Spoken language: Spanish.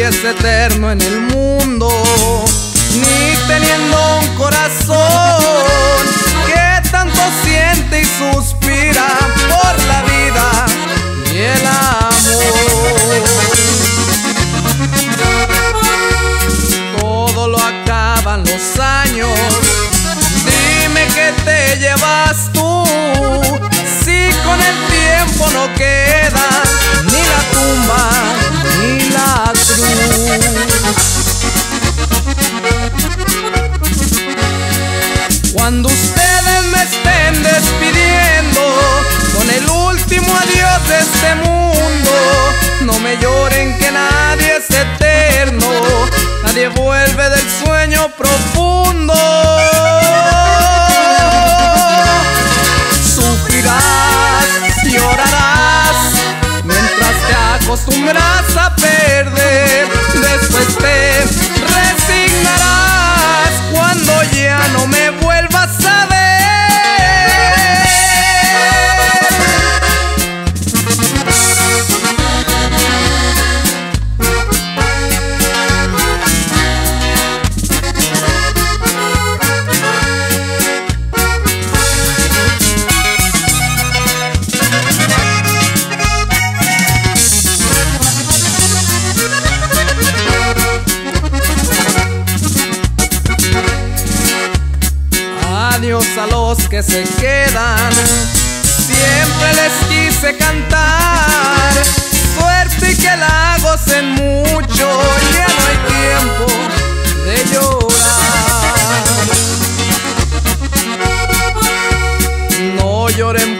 nadie es eterno en el mundo, ni teniendo un corazón que tanto siente y suspira por la vida y el amor. Todo lo acaban los años, dime qué te llevas tú, si con el tiempo no queda ni la tumba ni la cruz. Cuando ustedes me estén despidiendo con el último adiós de este mundo, no me lloren que nadie es eterno, nadie vuelve del sueño profundo. Sufrirás, llorarás, mientras te acostumbras a perder, después te resignarás cuando ya no me vuelvas a ver. Adiós a los que se quedan, siempre les quise cantar, suerte y que la gocen mucho, ya no hay tiempo de llorar. No lloren